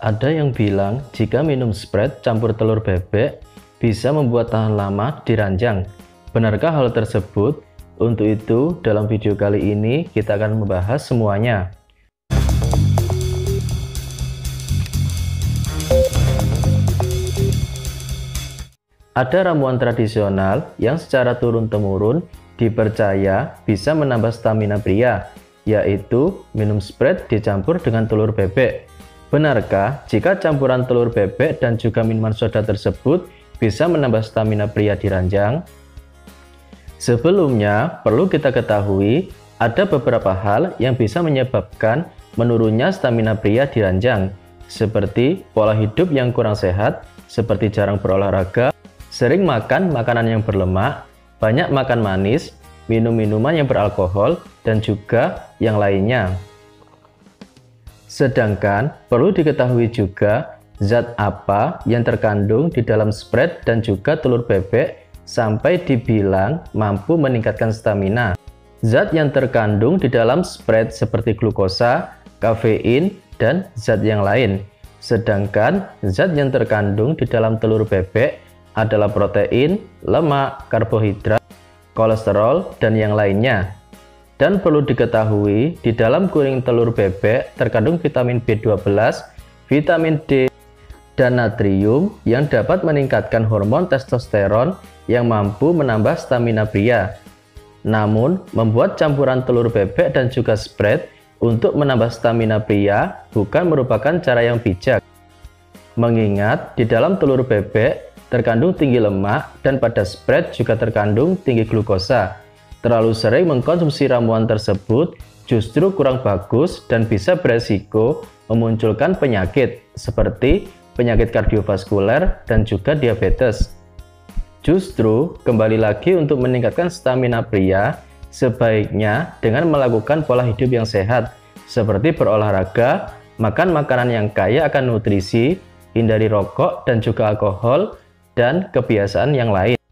Ada yang bilang jika minum Sprite campur telur bebek bisa membuat tahan lama di ranjang. Benarkah hal tersebut? Untuk itu, dalam video kali ini kita akan membahas semuanya. Ada ramuan tradisional yang secara turun-temurun dipercaya bisa menambah stamina pria, yaitu minum Sprite dicampur dengan telur bebek. Benarkah jika campuran telur bebek dan juga minuman soda tersebut bisa menambah stamina pria di ranjang? Sebelumnya, perlu kita ketahui ada beberapa hal yang bisa menyebabkan menurunnya stamina pria di ranjang, seperti pola hidup yang kurang sehat, seperti jarang berolahraga, sering makan makanan yang berlemak, banyak makan manis, minum minuman yang beralkohol, dan juga yang lainnya. Sedangkan perlu diketahui juga zat apa yang terkandung di dalam Sprite dan juga telur bebek sampai dibilang mampu meningkatkan stamina. Zat yang terkandung di dalam Sprite seperti glukosa, kafein, dan zat yang lain. Sedangkan zat yang terkandung di dalam telur bebek adalah protein, lemak, karbohidrat, kolesterol, dan yang lainnya. Dan perlu diketahui, di dalam kuning telur bebek terkandung vitamin B12, vitamin D, dan natrium yang dapat meningkatkan hormon testosteron yang mampu menambah stamina pria. Namun, membuat campuran telur bebek dan juga Sprite untuk menambah stamina pria bukan merupakan cara yang bijak. Mengingat di dalam telur bebek terkandung tinggi lemak dan pada Sprite juga terkandung tinggi glukosa. Terlalu sering mengkonsumsi ramuan tersebut justru kurang bagus dan bisa beresiko memunculkan penyakit seperti penyakit kardiovaskuler dan juga diabetes. Justru kembali lagi untuk meningkatkan stamina pria sebaiknya dengan melakukan pola hidup yang sehat seperti berolahraga, makan makanan yang kaya akan nutrisi, hindari rokok dan juga alkohol, dan kebiasaan yang lain.